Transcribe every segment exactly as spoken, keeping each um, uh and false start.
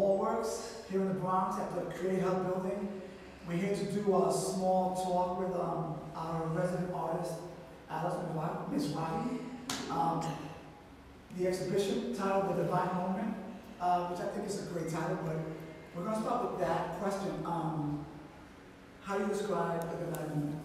Hallworks here in the Bronx at the Create Hub building. We're here to do a small talk with um, our resident artist, Alice Mizrachi. Um, the exhibition titled The Divine Moment, uh, which I think is a great title, but we're going to start with that question. Um, how do you describe the Divine Moment?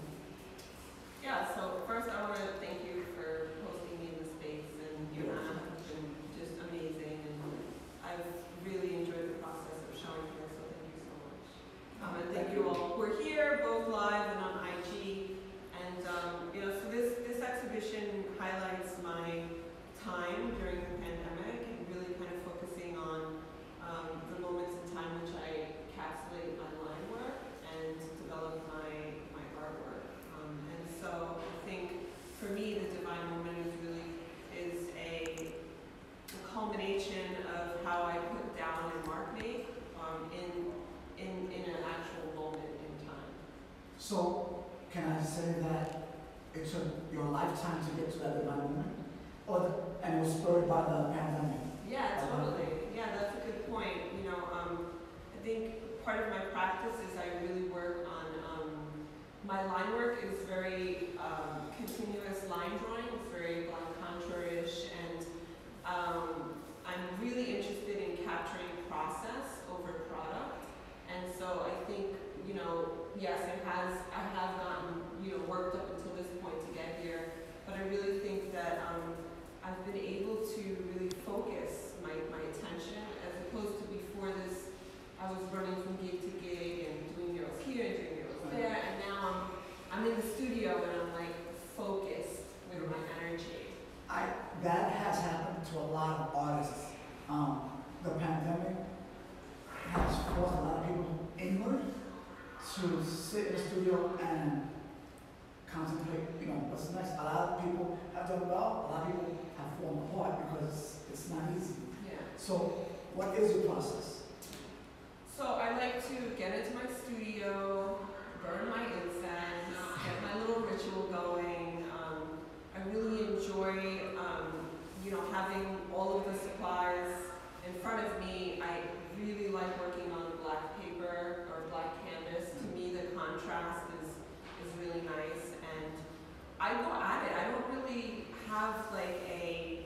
Yeah, so first I want to thank you for hosting me in the space, and your Anna has been just amazing, and I've really enjoyed the process of showing here, so thank you so much. Um, and thank you all. We're here both live and on I G, and um, you know, so this, this exhibition highlights my time during the pandemic and really kind of focusing on um, the moments in time which I encapsulate my line work and develop my, my artwork. Um, and so I think for me the divine moment is really is a, a culmination of how I put down and mark make um, in, in, in an actual moment in time. So, can I say that it took your lifetime to get to that divine moment? Or the, and it was spurred by the pandemic? Yeah, totally. Yeah, that's a good point. You know, um, I think part of my practice is I really work on, um, my line work is very um, continuous line drawing. It's very blanc contour-ish, and um, I'm really interested in capturing process over product. And so I think, you know, yes, it has, I have gotten, you know, worked up until this point to get here, but I really think that um, I've been able to really focus my, my attention, as opposed to before this, I was running from gig to gig and doing murals here and doing murals there, and now I'm, I'm in the studio and I'm like focused with my energy. I, that has happened to a lot of artists. Um, the pandemic has forced a lot of people inward to sit in the studio and contemplate, you know, what's next. A lot of people have done well, a lot of people have fallen apart because it's not easy. Yeah. So, what is your process? So I like to get into my studio, burn my incense, get my little ritual going. Um, I really enjoy, um, you know, having all of the supplies in front of me. I really like working on black paper or black canvas. To me, the contrast is is really nice, and I go at it. I don't really have like a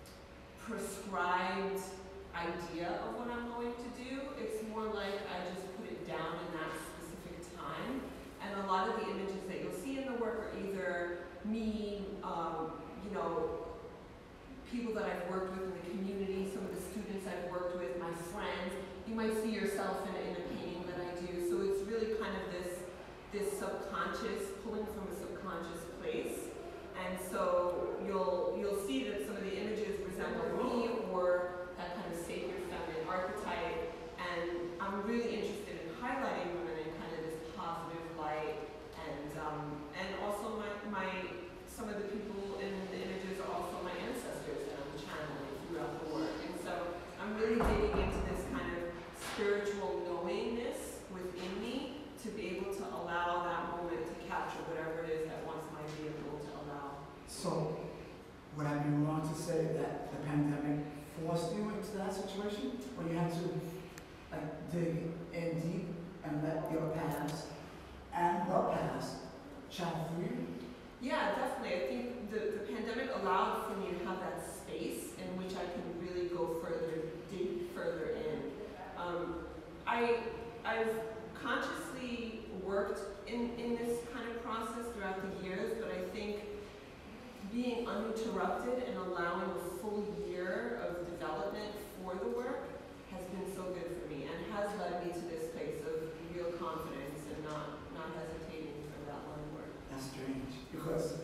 prescribed idea of what I'm going to do. It's more like I just put it down in that specific time. And a lot of the images that you'll see in the work are either me, um, you know, people that I've worked with in the community, some of the students I've worked with, my friends. You might see yourself in, in a painting that I do. So it's really kind of this, this subconscious, pulling from a subconscious place. And so you'll, you'll see that some of the images resemble me, or that kind of sacred feminine archetype, and I'm really interested in highlighting women in kind of this positive light, and um, and also my, my some of the people in the images are also my ancestors that I'm channeling throughout the work, and so I'm really digging into this kind of spiritual knowingness within me to be able to allow that moment to capture whatever it is that wants my vehicle to allow. So, would I be wrong to say that the pandemic forced you into that situation where you had to like dig in deep and let your past and the past channel through you? Yeah, definitely. I think the, the pandemic allowed for me to have that space in which I can really go further, dig further in. Um, I, I've consciously worked in, in this kind of process throughout the years, but I think being uninterrupted and allowing a full year of development for the work has been so good for me, and has led me to this place of real confidence and not, not hesitating for that line work. That's strange, because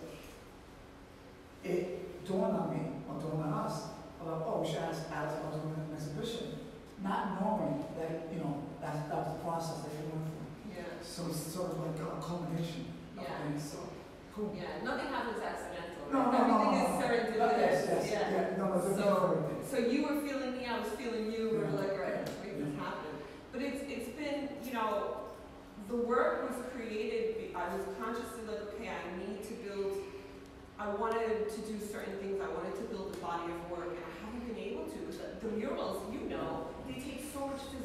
it dawned on me, or dawned on us, about, oh, we should ask Alice about doing an exhibition, not knowing that, you know, that, that was the process that you went through. Yeah. So it's sort of like a culmination of Yeah. things, so cool. Yeah, nothing happens accidental. No, no, Everything no, no, is no. serendipitous. Yes, yes, yeah. yeah, no, no, it's a So, different thing. so you were feeling me, I was feeling you, we were Yeah. like, right, let's make this happen. But it's, it's been, you know, the work was created, I was consciously like, okay, I need to build, I wanted to do certain things, I wanted to build a body of work, and I haven't been able to. The, the murals, you know, they take so much physical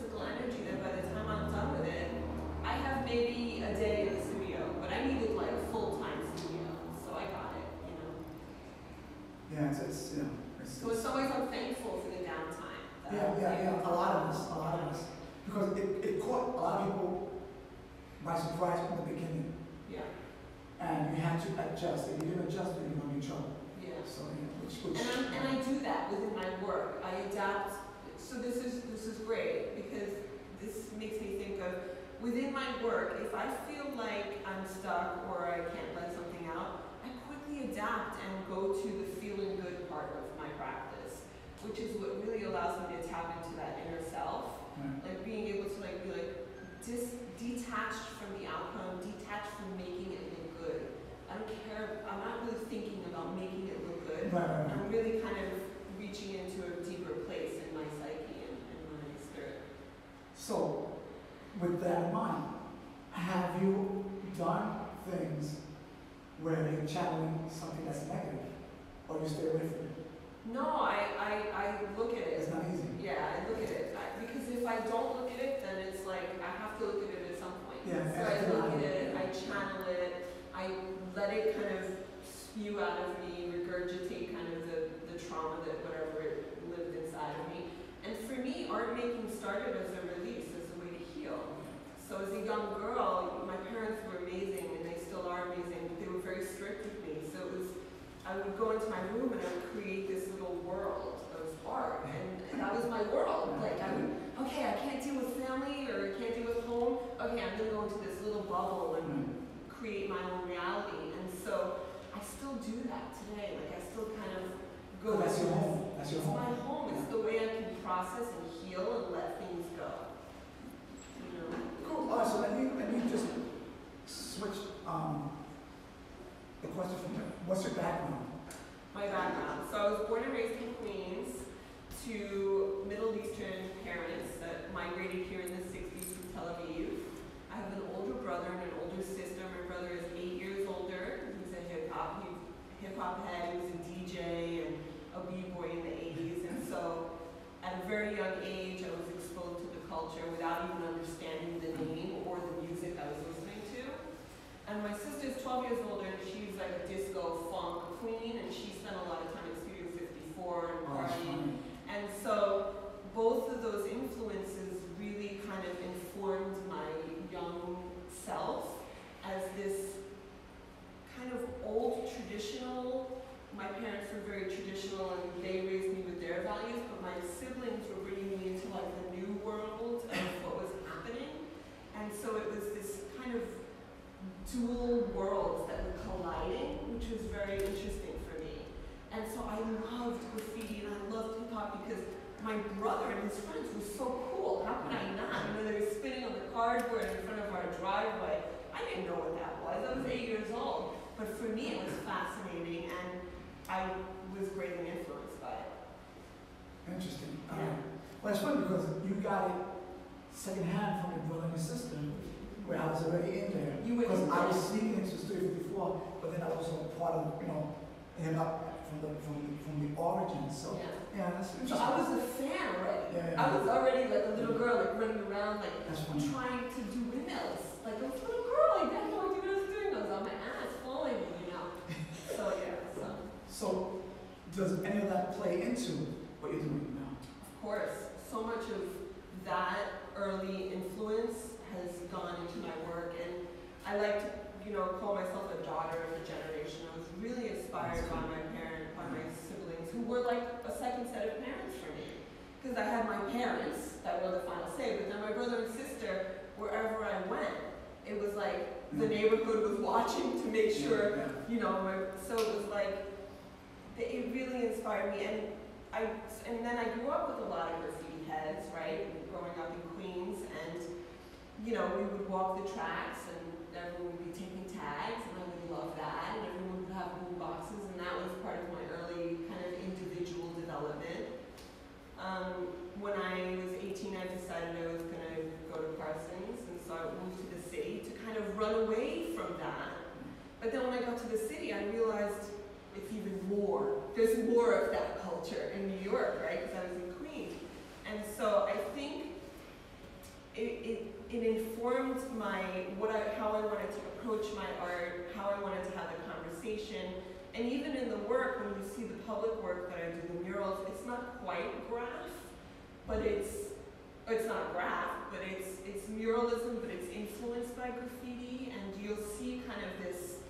adjust. If you didn't adjust it, you're gonna be in trouble. Yeah. So, you know, which, which. And, I'm, and I do that within my work. I adapt. So this is this is great because this makes me think of within my work. If I feel like I'm stuck or I can't let something out, I quickly adapt and go to the feeling good part of my practice, which is what really allows me to tap into that inner self. Right. Like being able to like be like dis detached from the outcome, detached from making it look good. I don't care. I'm not really thinking about making it look good. Right, right, right. I'm really kind of reaching into a deeper place in my psyche and in my spirit. So, with that in mind, have you done things where you're channeling something that's negative, or you stay away from it? No, I, I, I look at it. It's not easy. Yeah, I look at it. I, because if I don't look at it, then it's like I have to look at it at some point. Yeah, so I look at it, I channel it, I let it kind of spew out of me, regurgitate kind of the, the trauma that whatever it lived inside of me. And for me, art making started as a release, as a way to heal. So as a young girl, my parents were amazing, and they still are amazing, but they were very strict with me. So it was, I would go into my room and I would create this little world of art, and that was my world. Like I would, okay, I can't deal with family or I can't deal with home. Okay, I'm gonna go into this little bubble and create my own reality. And so I still do that today. Like I still kind of go. Oh, that's your home. That's your it's home. my home. It's the way I can process and heal and let things go. You know. Cool. All right, so let me let me just switch um, the question from there. What's your background? My background. So I was born and raised in Queens to Middle Eastern parents that migrated here in the sixties from Tel Aviv. I have an older brother and an older sister. My brother is eight years older. He's a hip hop, he's hip hop head. He was a D J and a b-boy in the eighties. And so at a very young age, I was exposed to the culture without even understanding the name or the music I was listening to. And my sister's twelve years older, and she's like a disco funk queen, and she spent a lot of time at Studio fifty-four and partying. And so both of those influences really kind of informed my young self as this kind of old traditional. My parents were very traditional and they raised me with their values, but my siblings were bringing me into like the new world of what was happening. And so it was this kind of dual worlds that were colliding, which was very interesting for me. And so I loved graffiti and I loved hip hop because my brother and his friends were so cool. How could I not? You know, they were spinning on the cardboard in front of our driveway. I didn't know what that was. I was eight years old. But for me, it was fascinating, and I was greatly influenced by it. Interesting. Yeah. Um, well, it's funny because you got it secondhand from your brother and your sister, where I was already in there. You were Because in I was there. sneaking into Studio fifty-four, but then I was also part of, you know, hip hop from the from the from the origins. So Yeah. yeah, that's So interesting. I was a fan already. Yeah, yeah. I was already like a little girl, like running around, like That's funny. trying to do windmills. Like I was a little girl, like I had no idea what I was doing. I was on my ass, falling, you know. So yeah, so So does any of that play into what you're doing now? of course, so much of that early influence has gone into my work, and I like to, you know, call myself a daughter of the generation. I was really inspired by my parents, by my siblings, who were like a second set of parents for me. Because I had my parents that were the final say, but then my brother and sister, wherever I went, it was like the neighborhood was watching to make sure, Yeah, you know, my, so it was like, it really inspired me. And I, and then I grew up with a lot of graffiti heads, right, growing up in Queens, and, you know, we would walk the tracks, and everyone would be taking tags, and I would love that, and everyone would have boom boxes, and that was part of my early kind of individual development. Um, when I was eighteen, I decided I was going to go to Parsons, and so I moved to the city to kind of run away from that. But then when I got to the city, I realized it's even more. There's more of that culture in New York, right? Because I was in Queens. And so I think it, it, it informed my, what I, how I wanted to approach my art, how I wanted to have the conversation. And even in the work, when you see the public work that I do, the murals, it's not quite graph, but it's, it's not graph, but it's, it's muralism, but it's influenced by graffiti, and you'll see kind of this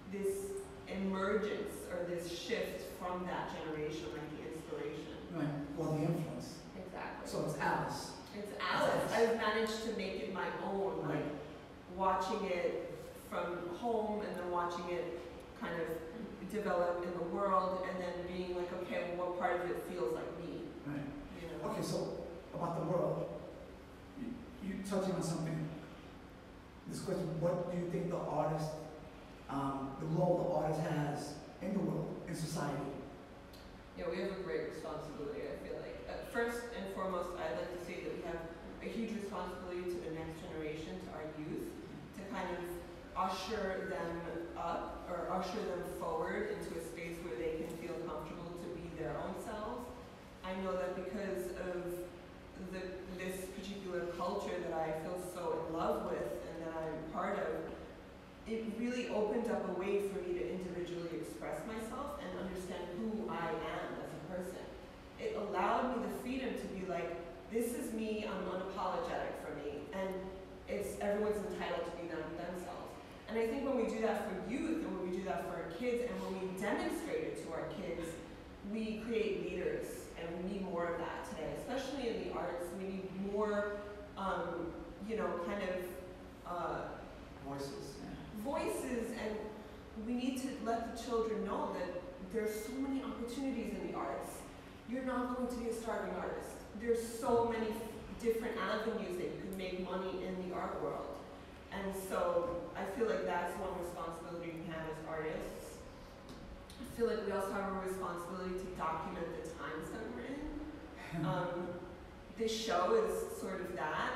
this emergence or this shift from that generation, like the inspiration. Right. Well, the influence. Exactly. So it's Alice. It's Alice. I've managed to make it my own, like Right. watching it from home and then watching it kind of develop in the world and then being like, okay, well, what part of it feels like me? Right. You know? Okay, so about the world, you, you touching on something. This question: what do you think the artist, um, the role the artist has in the world, in society? Yeah, we have a great responsibility, I feel like. Uh, first and foremost, I'd like to say that we have a huge responsibility to the next generation, to our youth, to kind of usher them up or usher them forward into a space where they can feel comfortable to be their own selves. I know that because of the, this particular culture that I feel so in love with and that I'm part of, it really opened up a way for me to individually express myself and understand who I am as a person. It allowed me the freedom to be like, this is me, I'm unapologetic for me, and it's everyone's entitled to be them themselves. And I think when we do that for youth and when we do that for our kids and when we demonstrate it to our kids, we create leaders, and we need more of that today, especially in the arts. We need more, um, you know, kind of uh, Voices. Yeah. voices, and we need to let the children know that there's so many opportunities in the arts. You're not going to be a starving artist. There's so many different avenues that you can make money in the art world. And so I feel like that's one responsibility we have as artists. I feel like we also have a responsibility to document the times that we're in. Um, this show is sort of that.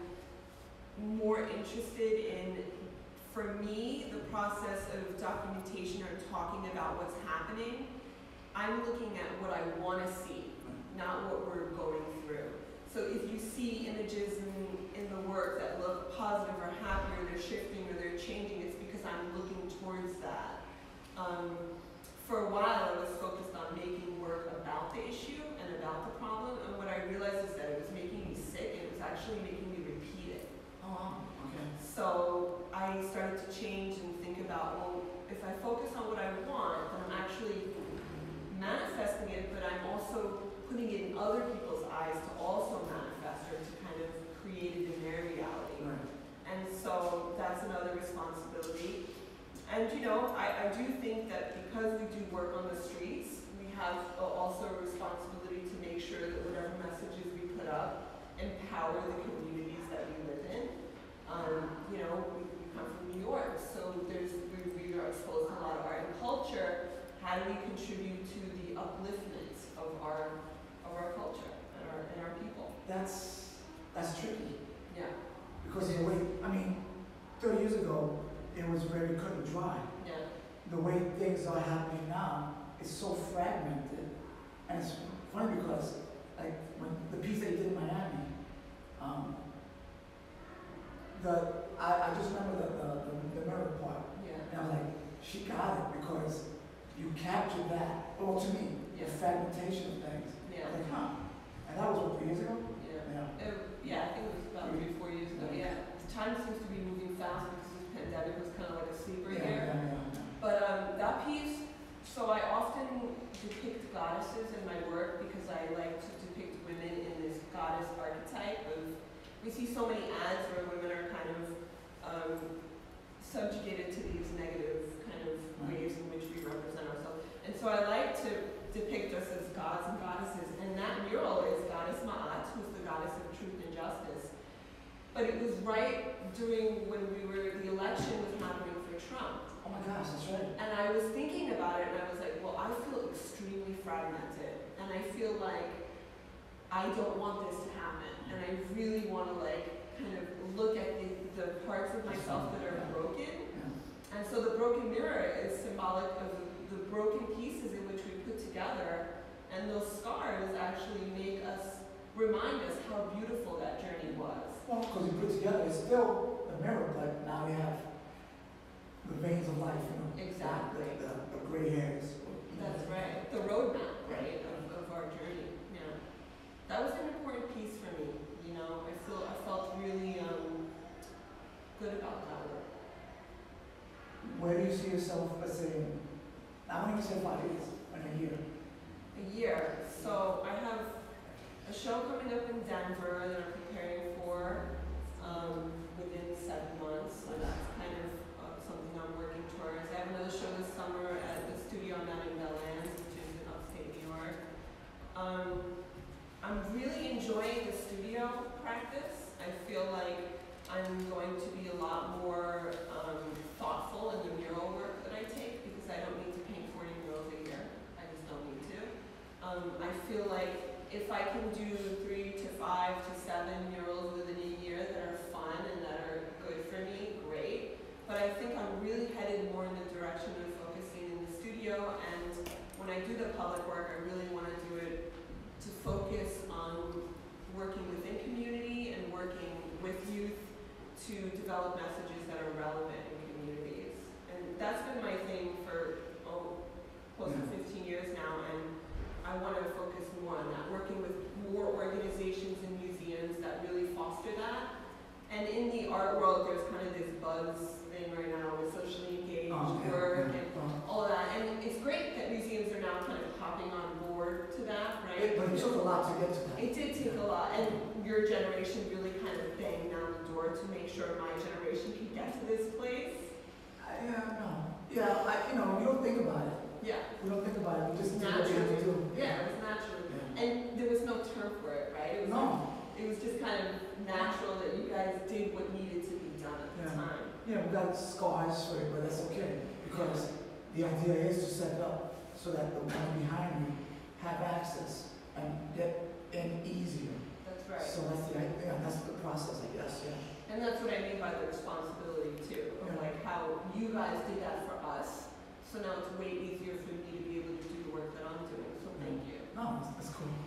I'm more interested in, for me, the process of documentation or talking about what's happening. I'm looking at what I want to see, not what we're going through. So if you see images in, in the work that look positive or happy or they're shifting or they're changing, it's because I'm looking towards that. Um, for a while I was focused on making work about the issue and about the problem, and what I realized is that it was making me sick and it was actually making me repeat it. Oh, okay. So I started to change and think about, well, if I focus on what I want, then I'm actually manifesting it, but I'm also putting it in other people's eyes to also manifest or to kind of create it in their reality. Right. And so that's another responsibility. And you know, I, I do think that because we do work on the streets, we have a, also a responsibility to make sure that whatever messages we put up empower the communities that we live in. Um, you know, we, we come from New York, so there's we, we are exposed to a lot of art and culture. How do we contribute to the upliftment of our of our culture and our and our people? That's that's tricky. Yeah. Because the way, I mean, thirty years ago, it was very cut and dry. Yeah. The way things are happening now is so fragmented, and it's funny because, like, when the piece they did in Miami, um, the I, I just remember the the, the, the mirror part, Yeah. and I was like, she got it because you captured that. Well, to me, Yeah. the fragmentation of things. Yeah. I was like, huh? And that was what, three years ago? Yeah. Yeah. Uh, yeah, I think it was about three, four years ago. Yeah. Time seems to be moving fast because this pandemic was kind of like a sleeper Yeah, here. yeah, yeah, yeah. But um, that piece, so I often depict goddesses in my work because I like to depict women in this goddess archetype of, we see so many ads where women are kind of um, subjugated to these negative kind of ways in which we represent ourselves. And so I like to depict us as gods and goddesses, and that mural is Goddess Ma'at, who's the goddess of truth and justice. But it was right during when we were, the election was happening for Trump. Oh my gosh, that's right. And I was thinking about it and I was like, well, I feel extremely fragmented. And I feel like I don't want this to happen. And I really want to like kind of look at the, the parts of myself that are broken. Yeah. And so the broken mirror is symbolic of the broken pieces in which we put together. And those scars actually make us, remind us how beautiful that journey was. Well, because you put together, it's still a mirror, but now we have the veins of life, you know. Exactly. The, the, the gray hairs. That's right. The roadmap, right, of, of our journey. Yeah. That was an important piece for me. You know, I feel I felt really um, good about that work. Where do you see yourself yourself, let's say, in, I won't even say five years, in a year? A year. So I have a show coming up in Denver that I'm preparing for um, within seven months. So that's kind of uh, something I'm working towards. I have another show this summer at the studio I'm at in Belllands, which is in upstate New York. Um, I'm really enjoying the studio practice. I feel like I'm going to be a lot more um, thoughtful in the mural work that I take because I don't need to paint forty murals a year. I just don't need to. Um, I feel like if I can do three to five to seven murals within a year that are fun and that are good for me, great. But I think I'm really headed more in the direction of focusing in the studio, and when I do the public work, I really want to do it to focus on working within community and working with youth to develop messages that are relevant in communities. And that's been my thing for, oh, close to fifteen years now, and I want to focus more on that, working with more organizations and museums that really foster that. And in the art world, there's kind of this buzz thing right now with socially engaged Oh, yeah, work yeah, and uh, all of that. And it's great that museums are now kind of hopping on board to that, right? it- But it took a lot to get to that. It did take a lot, and your generation really kind of banged down the door to make sure my generation could get to this place. I, yeah, no. Yeah, I, you know, we don't think about it. Yeah, We don't think about it, we just do what we have to do. yeah, it was natural. Yeah. And there was no term for it, right? It was like, No, it was just kind of natural that you guys did what needed to be done at the Yeah. time. yeah, we got scars for it, but that's okay, because the idea is to set it up so that the one behind you have access and get in easier. That's right. So that's the idea, that's the process, I guess, yeah. And that's what I mean by the responsibility too, of Yeah. like how you guys did that for us. So now it's way easier for me to be able to do the work that I'm doing. So thank you. No, that's, that's cool.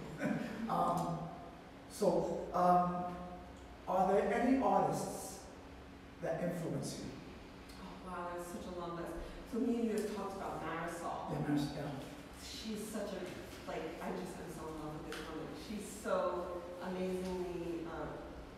um, so, um, are there any artists that influence you? Oh wow, that's such a long list. So me and you have talked about Marisol. Yeah, Maris- yeah. She's such a, like, I just am so in love with this woman. She's so amazingly, um,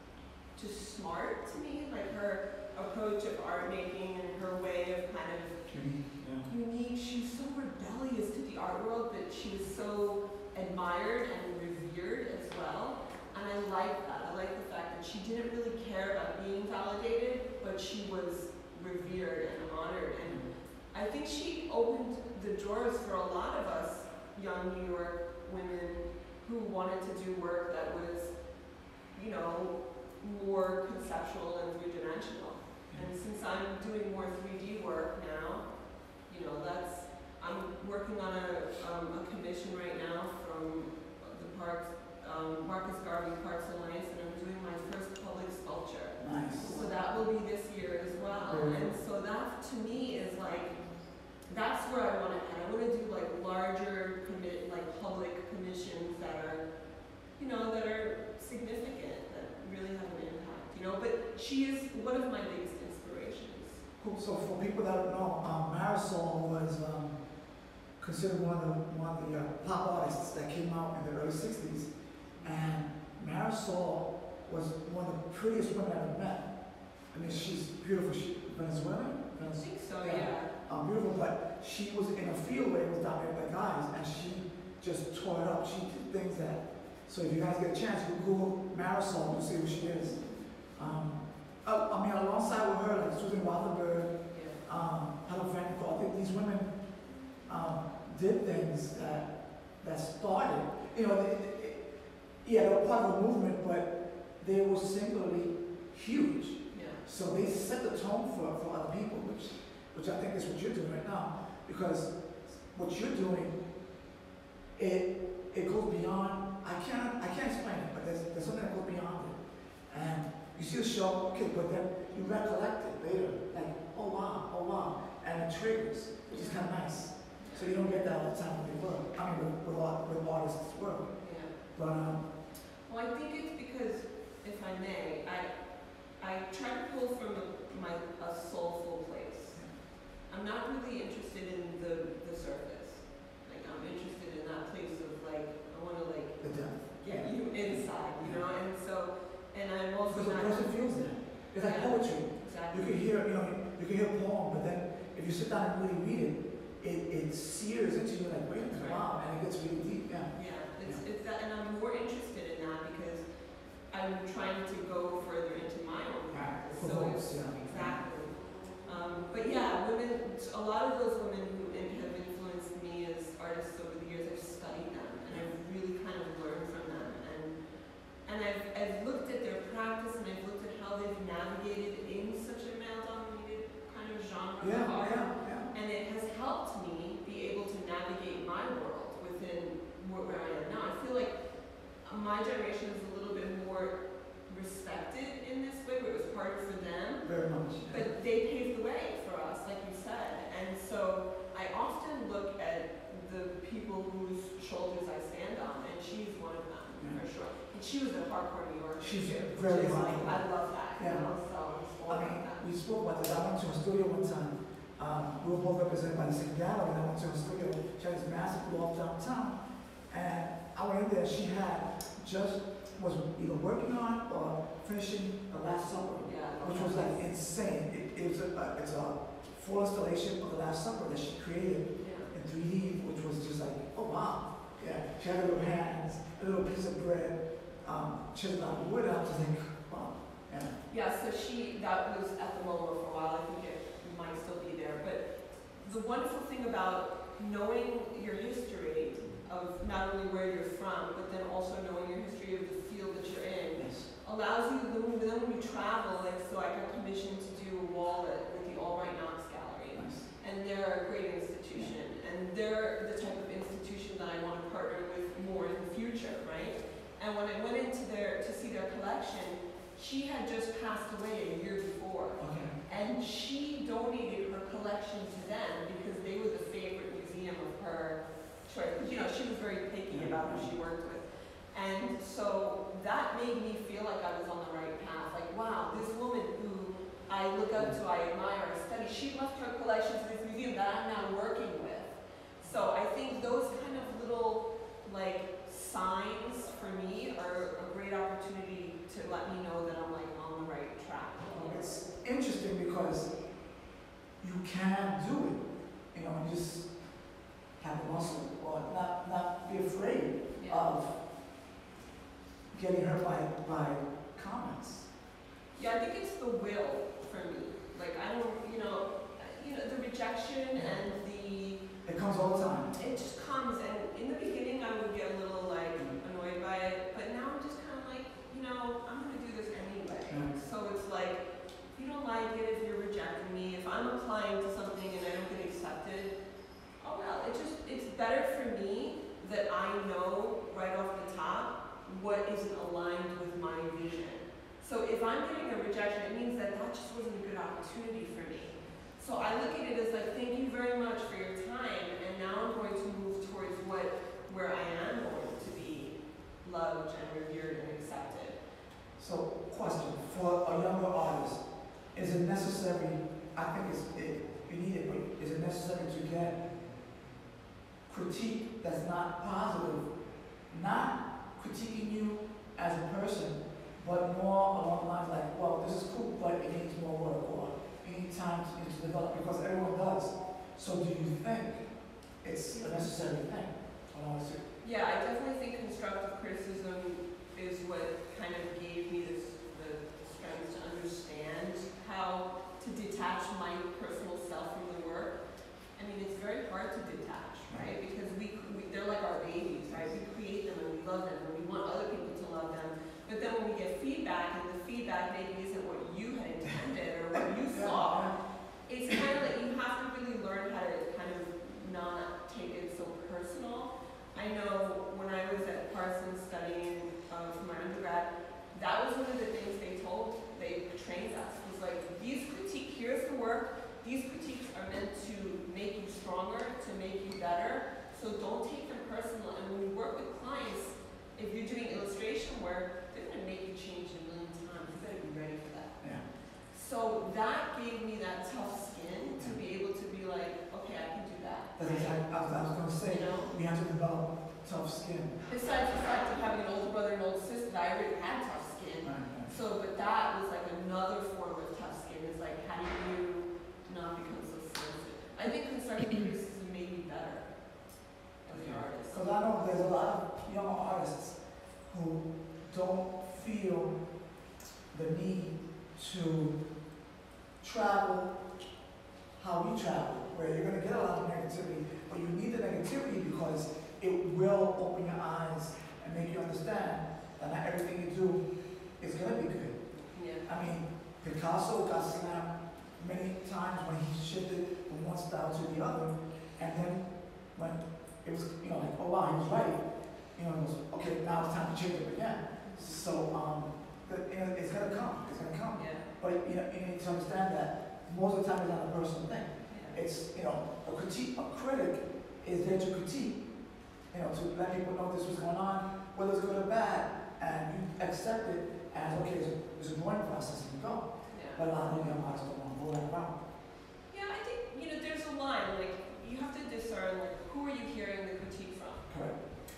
just smart to me. Like her approach of art making and her way of kind of Judy, yeah. unique. She was so rebellious to the art world, but she was so admired and revered as well. And I like that. I like the fact that she didn't really care about being validated, but she was revered and honored. And I think she opened the doors for a lot of us young New York women who wanted to do work that was, you know, more conceptual and three-dimensional. And since I'm doing more three D work now, you know, that's, I'm working on a, um, a commission right now from the Parks, um, Marcus Garvey Parks Alliance, and I'm doing my first public sculpture. Nice. So that will be this year as well. Very And cool. so that to me is like, that's where I want to head. I want to do like larger commit, like public commissions that are, you know, that are significant, that really have an impact, you know. But she is one of my biggest inspirations. Cool. So for people that don't know, um, Marisol was um, considered one of the, one of the uh, pop artists that came out in the early sixties. And Marisol was one of the prettiest women I've ever met. I mean, she's beautiful. She Venezuelan? I Venez- think so, Yeah. yeah. um, beautiful, but she was in a field where it was dominated by guys, and she just tore it up. She did things that, so if you guys get a chance, you can Google Marisol and see who she is. Um, uh, I mean, alongside with her, like Susan Rothenberg, Yeah. um, Helen Frankenthal, I think these women um, did things that that started, you know, they, they, yeah, they were part of a movement, but they were singularly huge. Yeah. So they set the tone for, for other people, which which I think is what you're doing right now. Because what you're doing, it it goes beyond, I can't I can't explain it, but there's there's something that goes beyond it. And you see the show, okay, but then you recollect it later, like, oh wow, oh wow, and it triggers, which is kind of nice. So you don't get that all the time with your work. I mean, with, with, art, with artists' work. Yeah. But um, Well, I think it's because, if I may, I I try to pull from a, my a soulful place. I'm not really interested in the the surface. Like I'm interested in that place of like I want to like the depth. get you inside, you know. And so, and I'm also Because a not person feels that. It's like Yeah. poetry. You exactly. can hear, you know, you can hear a poem, but then if you sit down and really read it, it, it sears into you like, wait a minute, wow, and it gets really deep, yeah. Yeah, it's, it's that, and I'm more interested in that because I'm trying to go further into my own practice. So Provokes, yeah. exactly. Um, but yeah, women, a lot of those women who in, have influenced me as artists over the years, I've studied them and I've really kind of learned from them. And and I've, I've looked at their practice and I've looked at how they've navigated in such a male-dominated kind of genre Yeah, of art. yeah, yeah. And it has helped me be able to navigate my world within where, where I am now. I feel like my generation is a little bit more respected in this way, where it was harder for them. Very much. Yeah. But they paved the way for us, like you said. And so I often look at the people whose shoulders I stand on, and she's one of them, Yeah. for sure. And she was at hardcore New York. She's too, very which is like, hardcore. I love that, Yeah. you know, so I'm just all I mean, about that. we spoke about this. I went to a studio one time. Um, we were both represented by the same gallery, and I went to a studio. She had this massive loft downtown, and I went in there. She had just was either working on or finishing The Last Supper, Yeah, which was like insane. It, it was a, a it's a full installation of The Last Supper that she created yeah. in three D, which was just like, oh wow, yeah. She had little hands, a little piece of bread, um, chiseled out of wood. I was just like, wow, yeah. Yeah, so she, that was at the MoMA for a while. I think it might still be there. But the wonderful thing about knowing your history of not only where you're from, but then also knowing your history of the field that you're in, Yes. allows you, then when you travel, like, so I got commissioned to do a wall at, with the All Right Knox Gallery. Nice. And they're a great institution. And they're the type of institution that I want to partner with more in the future, right? And when I went into their, to see their collection, she had just passed away a year before. Okay. And she donated her collection to them because they were the favorite museum of her choice. Because, you know, she was very picky about who she worked with. And so that made me feel like I was on the right path. Like, wow, this woman who I look up to, I admire, I study, she left her collection to this museum that I'm now working with. So I think those kind of little, like, signs for me are a great opportunity to let me know that I'm, like, on the right track. It's interesting because you can do it, you know, and just have the muscle, or not, not be afraid Yeah. of getting hurt by, by comments. Yeah, I think it's the will for me. Like, I don't, you know, you know, the rejection and the, It comes all the time. it just comes, and in the beginning I would get a little, like, annoyed by it, but now I'm just kind of like, you know, I'm gonna do this anyway. Yeah. So it's like, if you don't like it, if you're rejecting me, if I'm applying to something and I don't get accepted, oh well, it just, it's better for me that I know right off the top what isn't aligned with my vision. So if I'm getting a rejection, it means that that just wasn't a good opportunity for me. So I look at it as like, thank you very much for your time, and now I'm going to move towards what, where I am going to be loved and revered and accepted. So, question, for a younger artist, is it necessary, I think it's, it, you need it, but is it necessary to get critique that's not positive, not critiquing you as a person, but more along the lines like, well, this is cool, but it needs more work, or it needs time to, to develop, because everyone does. So do you think it's a necessary thing? Or not? Yeah, I definitely think constructive criticism is what kind of gave me this, the strength to understand how to detach my personal self from the work. I mean, it's very hard to detach, right? Because we, we they're like our babies, right? We create them and we love them and we want other people to love them. But then when we get feedback and the feedback maybe isn't what you had intended or what you saw, it's kind of like you have to really learn how to kind of not take it so personal. I know when I was at Parsons studying uh, for my undergrad, that was one of the things they told, they trained us, was like, these critiques, here's the work, these critiques are meant to make you stronger, to make you better, so don't take them personal. And when you work with clients, if you're doing illustration work, they're going to make you change a million times. You better be ready for that. Yeah. So that gave me that tough skin to be able to be like, okay, I can do that. That's exactly, I was, I was gonna say, You know? we have to develop tough skin. Besides the fact of having an older brother and older sister, I already had tough skin. Right, right. So, but that was like another form of tough skin. Is like, how do you not become so sensitive? I know there's a lot of young artists who don't feel the need to travel how we travel, where you're going to get a lot of negativity, but you need the negativity because it will open your eyes and make you understand that not everything you do is going to be good. Yeah. I mean, Picasso got slammed many times when he shifted from one style to the other, and then when it was, you know, like, oh wow, he was right, you know, it was, okay, now it's time to change it again. So, um, the, you know, it's gonna come, it's gonna come. Yeah. But, you know, you need to understand that most of the time it's not a personal thing. Yeah. It's, you know, a critique, a critic is there to critique, you know, to let people know this was going on, whether it's good or bad, and you accept it as, okay, it's a, it's a growing process, and you go. Yeah. But a lot of young artists don't want to go that route. Yeah, I think, you know, there's a line, like, you have to discern, like, who are you hearing the critique from? Correct.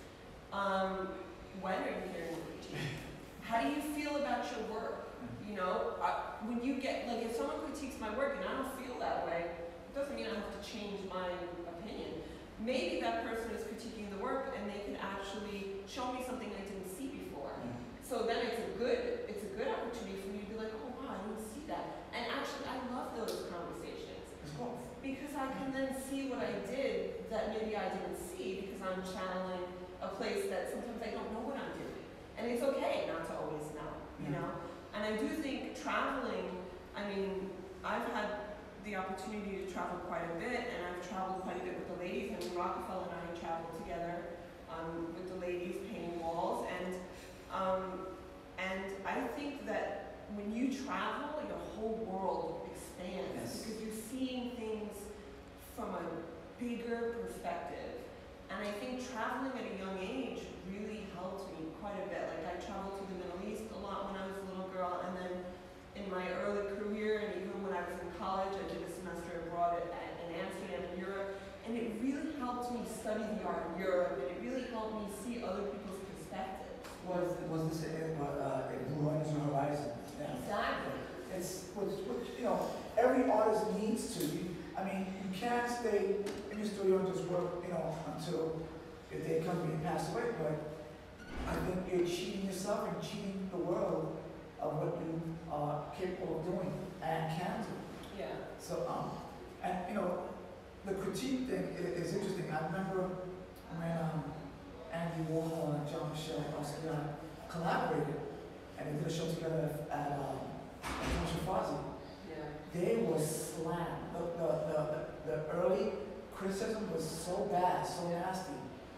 Um, when are you hearing the critique? How do you feel about your work? You know, I, when you get, like, if someone critiques my work and I don't feel that way, it doesn't mean I have to change my opinion. Maybe that person is critiquing the work and they can actually show me something I didn't see before. Yeah. So then it's a good, it's a good opportunity for me to be like, oh wow, I didn't see that. And actually, I love those conversations. It's cool. Because I can then see what I did that maybe I didn't see because I'm channeling a place that sometimes I don't know what I'm doing. And it's okay not to always know, you Yeah. know? And I do think traveling, I mean, I've had the opportunity to travel quite a bit, and I've traveled quite a bit with the ladies. I mean, Rockefeller and I traveled together um, with the ladies painting walls, and um, and I think that when you travel, your whole world expands Yes. because you're seeing things from a bigger perspective. And I think traveling at a young age really helped me quite a bit. Like I traveled to the Middle East a lot when I was a little girl, and then in my early career, and even when I was in college, I did a semester abroad at, at, in Amsterdam in Europe, and it really helped me study the art of Europe, and it really helped me see other people's perspectives. Was, was this a, uh, it blew into your horizon? Yeah. Exactly. It's, which, which, you know, every artist needs to. You, I mean, you can't stay in your studio and just work, you know, until if they come and pass away, but I think you're cheating yourself and cheating the world of what you are capable of doing and can do. Yeah. So, um, and you know, the critique thing is, is interesting. I remember when um, Andy Warhol and John Michel collaborated, and they did a show together at um, Fazi. Yeah. They were slammed. The, the, the, the early criticism was so bad, so nasty,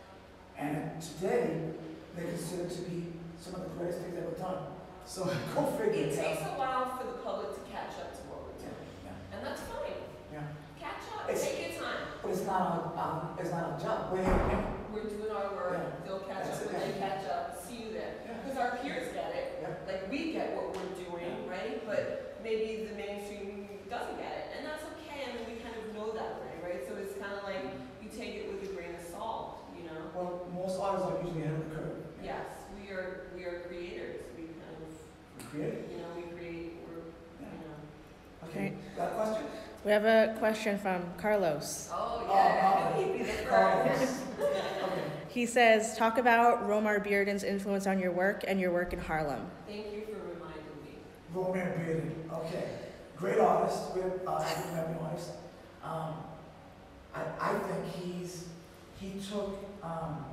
and today they're considered to be some of the greatest things ever done. So go figure. It takes a while for the public to catch up to what we're doing, Yeah, yeah, and that's fine. yeah. Catch up. It's- Take your time. But it's not a, um, it's not a job. We're here. We're doing our work. Yeah. They'll catch That's up when okay. they catch up. See you there. Yeah. Because our peers get it. Yeah. Like we get what we're doing, right? But maybe the mainstream doesn't get it, and that's okay. I mean, we kind of know that already, right? So it's kind of like you take it with a grain of salt, you know? Well, most artists are usually ahead of the curve. Yes, we are. We are creators. We kind of, We're creative. you know, we create. We're, Yeah. you know. Okay. Got a question? We have a question from Carlos. Oh Oh, yeah, oh. he'd be the Carlos. first. Okay. He says, talk about Romar Bearden's influence on your work and your work in Harlem. Thank you for reminding me. Roman Bearden. Okay. Great artist. We're uh, African American artist. Um, I, I think he's he took um,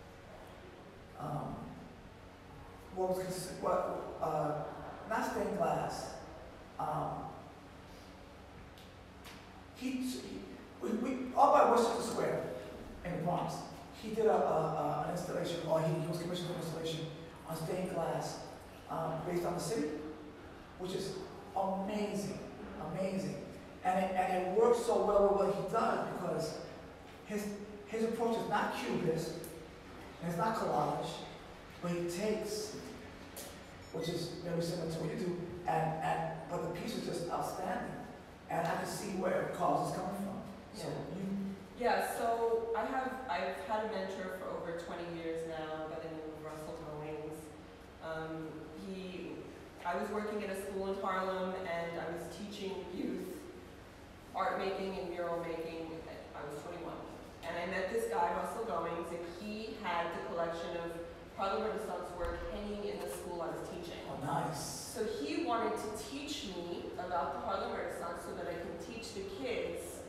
um, what was considered what uh, not stained glass. Um, he, he we, we all by Washington Square in the Bronx. He did a, a, a an installation, or he, he was commissioned an installation on stained glass um, based on the city, which is amazing, amazing, and it, and it works so well with what he does because his his approach is not cubist, and it's not collage, but he takes, which is very similar to what you do, and and but the piece is just outstanding, and I can see where Carlos is coming from. So you. Yeah, so I have, I've had a mentor for over twenty years now by the name of Russell Goings. Um, he, I was working at a school in Harlem and I was teaching youth art making and mural making. I was twenty-one. And I met this guy, Russell Goings, and he had the collection of Harlem Renaissance work hanging in the school I was teaching. Oh, nice. So he wanted to teach me about the Harlem Renaissance so that I could teach the kids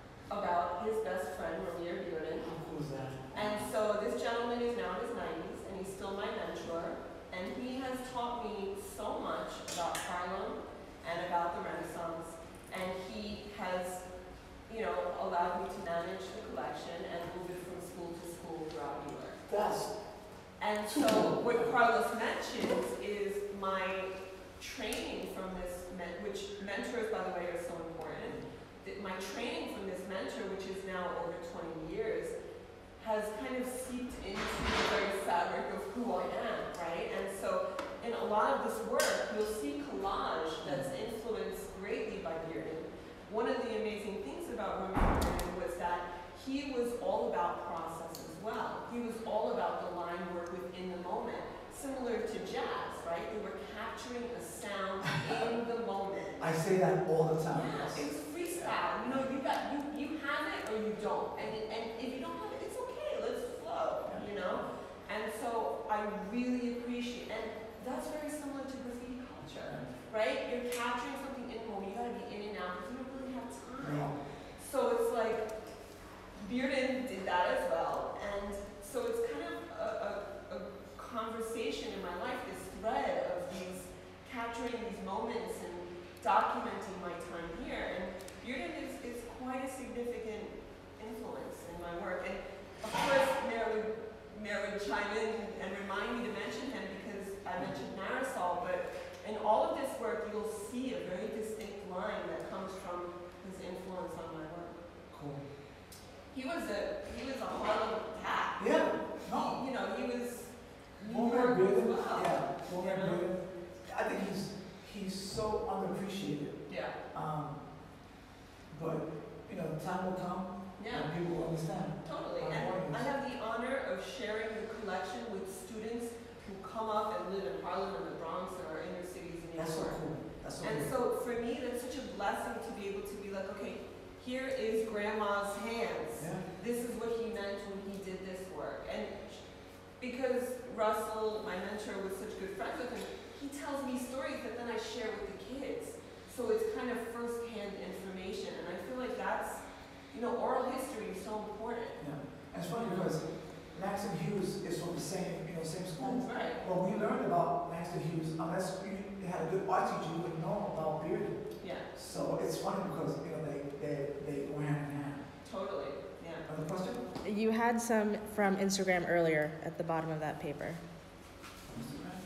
about his best friend, Romeo Bearden. How cool is that? And so this gentleman is now in his nineties, and he's still my mentor. And he has taught me so much about Harlem and about the Renaissance. And he has, you know, allowed me to manage the collection and move it from school to school throughout New York. That's And so what Carlos mentions is my training from this, men- which mentors, by the way, are so important. That my training from this mentor, which is now over twenty years, has kind of seeped into the very fabric of who I am, right? And so in a lot of this work, you'll see collage that's influenced greatly by Bearden. One of the amazing things about Romeo Bearden was that he was all about process as well. He was all about the line work within the moment, similar to jazz, right? They were capturing a sound in the moment. I say that all the time. Yeah, it's freestyle. You know, you got you you have it or you don't, and and if you don't have it, it's okay. Let's flow. You know, and so I really appreciate, and that's very similar to graffiti culture, right? You're capturing something in the moment. You got to be in and out because you don't really have time. No. So it's like Bearden did that as well, and so it's kind of a, a, a conversation in my life, this thread of these capturing these moments and documenting my time here. And Bearden is, is quite a significant influence in my work. And of course, Mayor would, Mayor would chime in and remind me to mention him because I mentioned Marisol, but in all of this work, you'll see a very distinct line that comes from his influence on my work. Cool. He was a he was a Harlem cat. Yeah. No. He, you know, he was New Romeo York as Bearden, well. yeah. Romeo You know? Bearden. I think he's he's so underappreciated. Yeah. Um, but you know, time will come Yeah. and people will understand. Totally. Our And audience. I have the honor of sharing the collection with students who come up and live in Harlem and the Bronx or inner cities in New That's so York. cool. That's so And cool. so for me, that's such a blessing to be able to be like, okay, here is Grandma's hands. Yeah. This is what he meant when he did this work. And because Russell, my mentor, was such good friends with him, he tells me stories that then I share with the kids. So it's kind of first-hand information. And I feel like that's, you know, oral history is so important. Yeah. And it's funny because Langston Hughes is from the same, you know, same school. That's right. Well, we learned about Langston Hughes unless you had a good art teacher, you would know about Bearden. Yeah, So it's funny because you know they they they go hand in hand. totally. Yeah. Another question? You had some from Instagram earlier at the bottom of that paper. Instagram?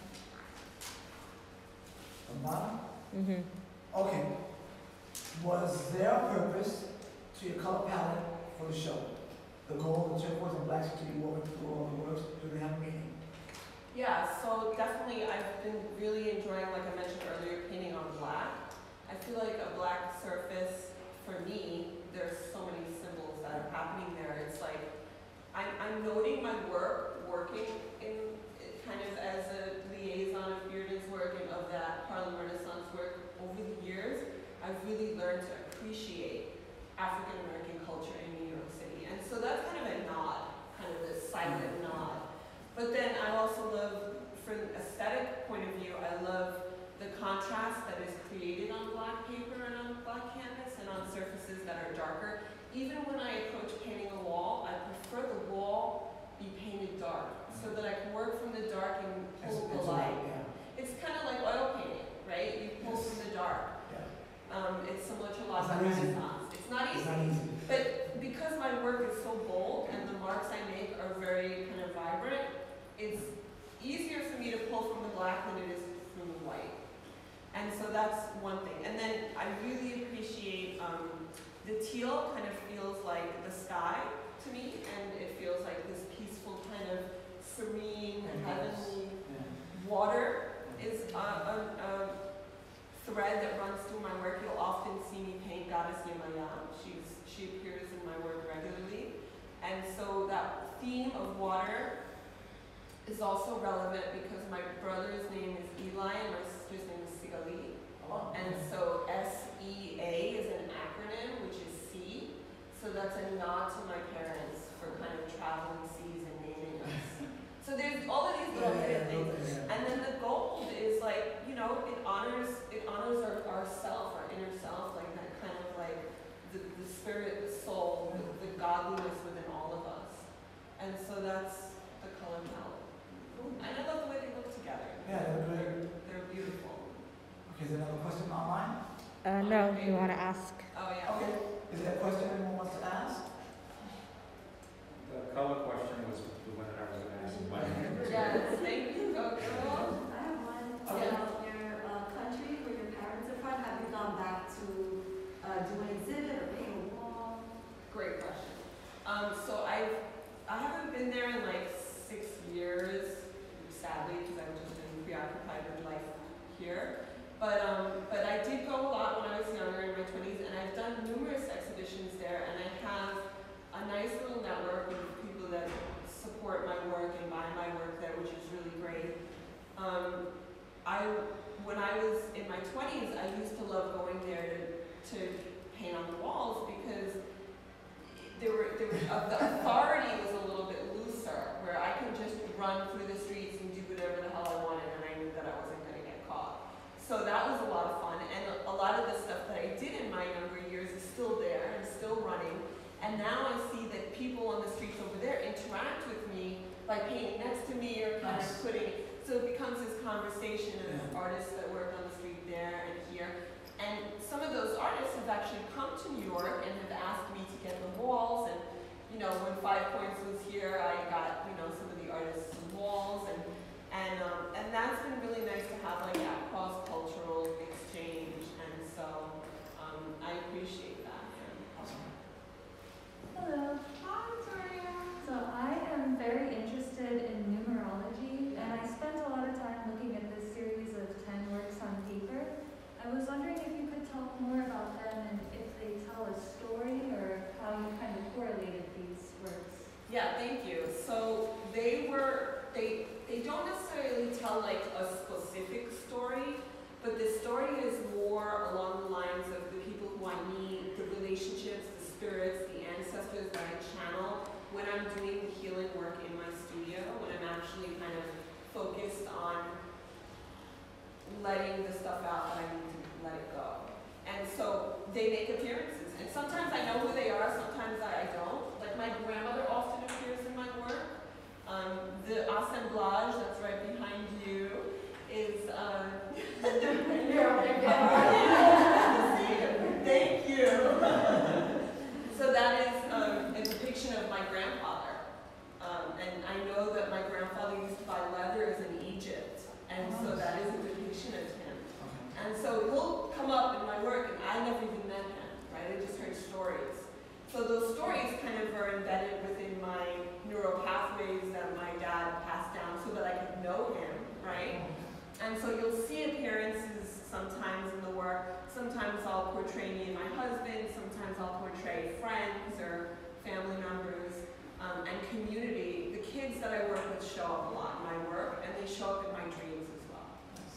From bottom? Mm-hmm. Okay. Was there a purpose to your color palette for the show? The gold, the turquoise, and blacks to be woven through all the works. Do they have a meaning? Yeah, so definitely I've been really enjoying, like I mentioned earlier, painting on black. I feel like a black surface, for me, there's so many symbols that are happening there. It's like, I'm, I'm noting my work, working in, it kind of as a liaison of Bearden's work and of that Harlem Renaissance work over the years. I've really learned to appreciate African American culture in New York City. And so that's kind of a nod, kind of this silent nod. But then I also love, from an aesthetic point of view, I love the contrast that is created on black paper and on black canvas and on surfaces that are darker. Even when I approach painting a wall, I prefer the wall be painted dark so that I can work from the dark and As- pull as the a- light. Yeah. It's kind of like oil painting, right? You pull Yes. from the dark. Yeah. Um, it's similar to a lot It's of not easy. Renaissance. It's not It's easy. not easy. But because my work is so bold and the marks I make are very kind of vibrant, it's easier for me to pull from the black than it is from the white. And so that's one thing. And then I really appreciate um, the teal kind of feels like the sky to me, and it feels like this peaceful kind of serene, And heavenly Yeah. water is a, a, a thread that runs through my work. You'll often see me paint Goddess Yemaya. She's, she appears in my work regularly. And so that theme of water is also relevant because my brother's name is Eli and my sister's name is Sigali. Oh, And so S E A is an acronym, which is C. So that's a nod to my parents Okay, is there another question online? Uh, no, you want to ask? Oh, yeah. Okay, is there a question anyone wants to ask? The color question was the one that I was going to ask. Yes, thank you, go girl. I have one Okay. about your uh, country where your parents are from. Have you gone back to uh, do an exhibit or paint a wall? Great question. Um, so I've, I haven't been there in like six years, sadly, because I've just been preoccupied with life here. But, um, but I did go a lot when I was younger, in my twenties, and I've done numerous exhibitions there, and I have a nice little network of people that support my work and buy my work there, which is really great. Um, I, when I was in my twenties, I used to love going there to, to paint on the walls because there were, there were, uh, the authority was a little bit looser, where I could just run through the streets and do whatever the hell I wanted, and I knew that I wasn't going to get caught. So that was a lot of fun, and a, a lot of the stuff that I did in my younger years is still there and still running. And now I see that people on the streets over there interact with me by painting next to me or kind Nice. of putting, so it becomes this conversation of Yeah. artists that work on the street there and here. And some of those artists have actually come to New York and have asked me to get the walls. And, you know, when Five Points was here, I got, you know, some of the artists some walls. And, and, um, and that's been really nice to have like that cross-cultural exchange. And so um, I appreciate that. Yeah. Awesome. Hello. Hi, Victoria. So I am very interested in numerology, and I spent a lot of time looking at this series of ten works on paper. I was wondering if you could talk more about them and if they tell a story or how you kind of correlated these works. Yeah, thank you. So they were, they, they don't necessarily tell like a specific story, but the story is more along the lines of the people who I meet, the relationships, the spirits, the ancestors that I channel when I'm doing the healing work in my studio, when I'm actually kind of focused on letting the stuff out that I need to let it go. And so they make appearances. And sometimes I know who they are, sometimes I, I don't. Like my grandmother often appears in my work. Um, the assemblage that's right behind you is, uh, thank you. So that is um, a depiction of my grandfather. Um, and I know that my grandfather used to buy leathers in Egypt. And so that is a depiction of him. And so he'll come up in my work and I never even met him, right? I just heard stories. So those stories kind of are embedded within my neural pathways that my dad passed down so that I could know him, right? And so you'll see appearances sometimes in the work. Sometimes I'll portray me and my husband. Sometimes I'll portray friends or family members um, and community. The kids that I work with show up a lot in my work, and they show up in my dreams as well.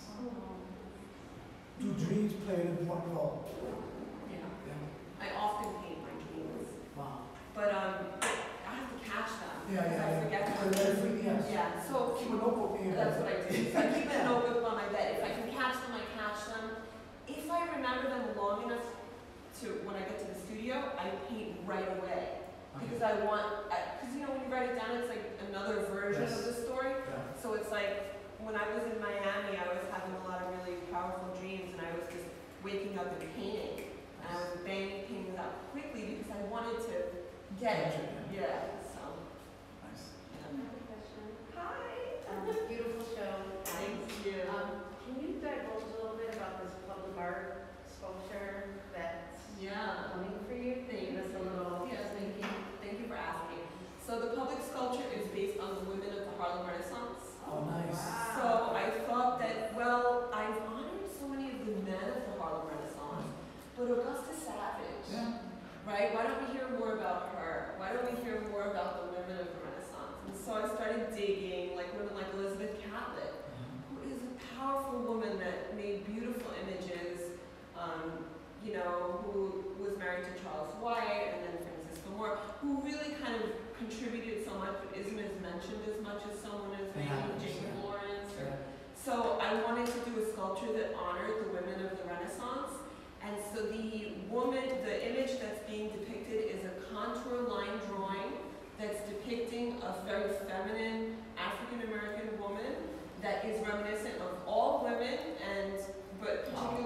Do dreams play an important role? Yeah. Yeah. I often paint my dreams, Wow. but um, I have to catch them. Yeah, because yeah, I yeah. forget So them. let it free, yes. Yeah, so Keep a notebook here. that's what I do. So I keep a notebook on my bed. If I can catch them, I catch them. If I remember them long enough to, when I get to the studio, I paint right away. Because I want, because you know, when you write it down, it's like another version Yes. of the story. Yeah. So it's like, when I was in Miami, I was having a lot of really powerful dreams, and I was just waking up and painting. And I was banging paintings out quickly because I wanted to get it. Yeah, so. Nice. Yeah. Another question. Hi. Um, beautiful show. Thank you. Um, can you divulge a little bit about this public art sculpture that's Yeah. coming for you? Thank Give us a you. little. Yes, thank you. Thank you for asking. So the public sculpture is based on the women of the Harlem Renaissance. Oh, nice. So I thought that, well, I've honored so many of the men of the Harlem Renaissance, but Augusta Savage, Yeah. right? Why don't we hear more about her? Why don't we hear more about the women of the Renaissance? And so I started digging, like women like Elizabeth Catlett, who is a powerful woman that made beautiful images, um, you know, who was married to Charles White and then Francisco Moore, who really kind of contributed so much but isn't as mentioned as much as someone as maybe Yeah. Jacob Lawrence. Or, Yeah. so I wanted to do a sculpture that honored the women of the Renaissance. And so the woman, the image that's being depicted is a contour line drawing that's depicting a very feminine African American woman that is reminiscent of all women, and but particularly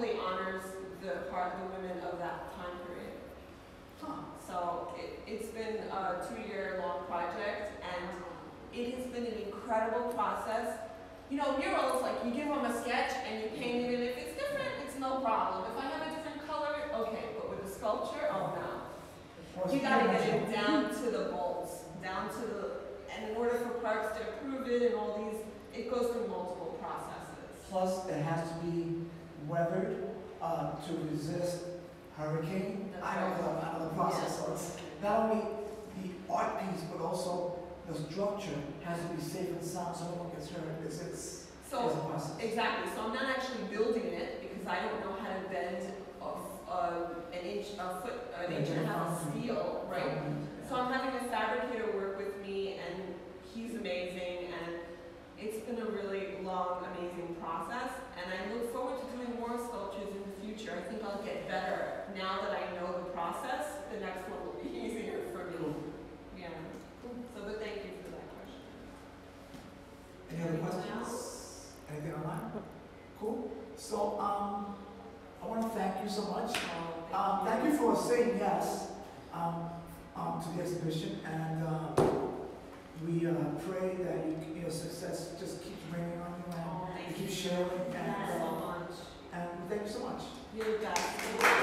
incredible process. You know, murals, like you give them a sketch and you paint it, and if it's different, it's no problem. If I have a different color, okay, but with a sculpture, oh no. Well, You it's gotta pretty get much- it down to the bolts, down to the, and in order for parks to approve it and all these, it goes through multiple processes. Plus, it has to be weathered uh, to resist hurricane. That's I know right. the, I know the process, so it's not only the art piece, but also the structure has to be safe and sound so no one gets hurt. It's, it's, it's a So, process. exactly, so I'm not actually building it because I don't know how to bend a, uh, an inch, a foot, an inch and a half of steel, right? So I'm having a fabricator work with me, and he's amazing, and it's been a really long, amazing process, and I look forward to doing more sculptures in the future. I think I'll get better now that I know the process. The next one will be easier for me. Yeah. So, but thank you for that question. Any other questions? Anything online? Cool. So, um, I want to thank you so much. Um, thank you for saying yes um, um, to the exhibition, and uh, we uh, pray that you, your success just keeps raining on you, and Oh, you thank keep you sharing. And, so uh, much. and thank you so much. You're the best.